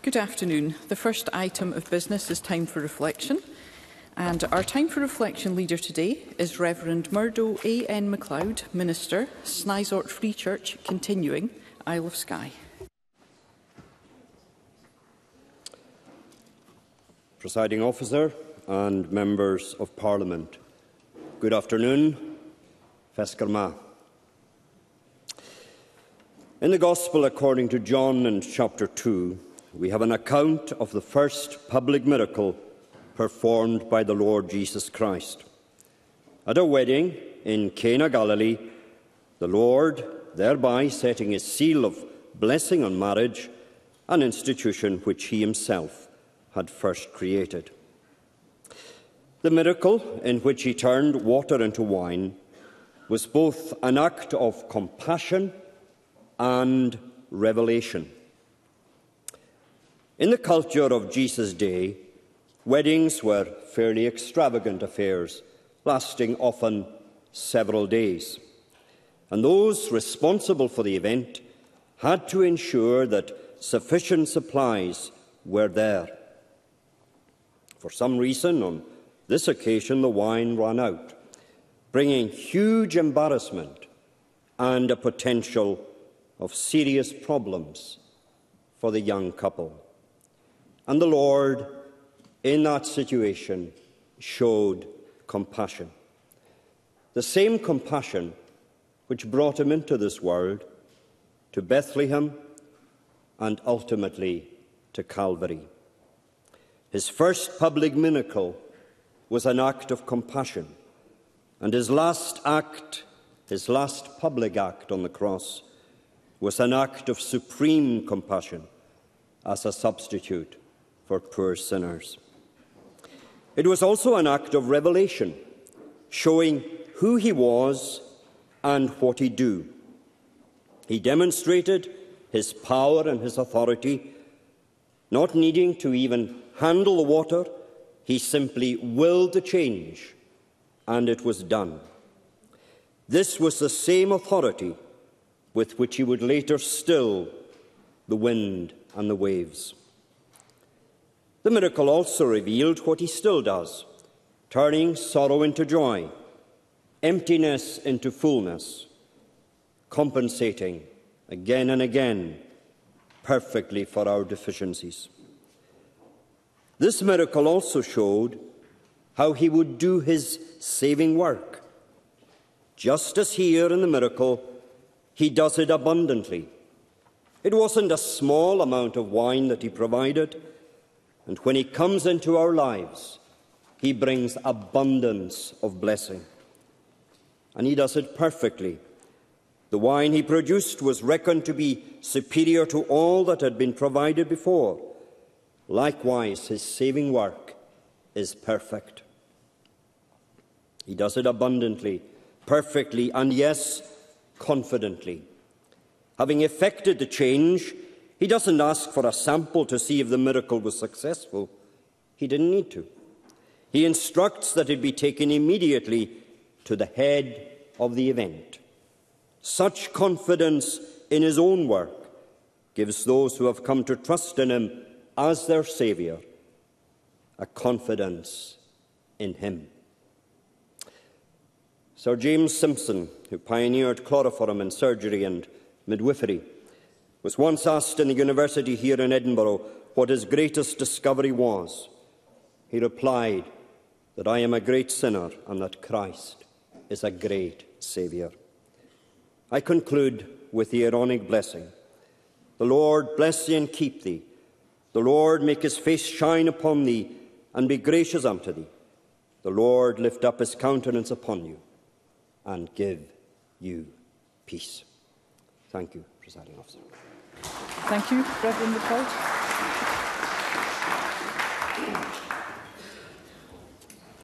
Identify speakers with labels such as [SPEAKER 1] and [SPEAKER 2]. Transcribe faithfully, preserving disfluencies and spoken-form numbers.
[SPEAKER 1] Good afternoon. The first item of business is time for reflection. And our time for reflection leader today is Reverend Murdo A N MacLeod, Minister, Snizort Free Church, continuing, Isle of Skye.
[SPEAKER 2] Presiding Officer and Members of Parliament, good afternoon. Fescarma. In the Gospel according to John in chapter two, we have an account of the first public miracle performed by the Lord Jesus Christ. At a wedding in Cana, Galilee, the Lord, thereby setting his seal of blessing on marriage, an institution which he himself had first created. The miracle in which he turned water into wine was both an act of compassion and revelation. In the culture of Jesus' day, weddings were fairly extravagant affairs, lasting often several days. And those responsible for the event had to ensure that sufficient supplies were there. For some reason, on this occasion, the wine ran out, bringing huge embarrassment and a potential of serious problems for the young couple. And the Lord, in that situation, showed compassion. The same compassion which brought him into this world, to Bethlehem, and ultimately to Calvary. His first public miracle was an act of compassion, and his last act, his last public act on the cross, was an act of supreme compassion as a substitute for poor sinners. It was also an act of revelation, showing who he was and what he'd do. He demonstrated his power and his authority, not needing to even handle the water. He simply willed the change, and it was done. This was the same authority with which he would later still the wind and the waves. The miracle also revealed what he still does, turning sorrow into joy, emptiness into fullness, compensating again and again perfectly for our deficiencies. This miracle also showed how he would do his saving work. Just as here in the miracle, he does it abundantly. It wasn't a small amount of wine that he provided, and when he comes into our lives, he brings abundance of blessing. And he does it perfectly. The wine he produced was reckoned to be superior to all that had been provided before. Likewise, his saving work is perfect. He does it abundantly, perfectly, and yes, confidently. Having effected the change, he doesn't ask for a sample to see if the miracle was successful. He didn't need to. He instructs that it be taken immediately to the head of the event. Such confidence in his own work gives those who have come to trust in him as their Saviour a confidence in him. Sir James Simpson, who pioneered chloroform in surgery and midwifery, was once asked in the university here in Edinburgh what his greatest discovery was. He replied that I am a great sinner and that Christ is a great Saviour. I conclude with the Aaronic blessing. The Lord bless thee and keep thee. The Lord make his face shine upon thee and be gracious unto thee. The Lord lift up his countenance upon you and give you peace. Thank you, Presiding Officer.
[SPEAKER 1] Thank you, Reverend MacLeod.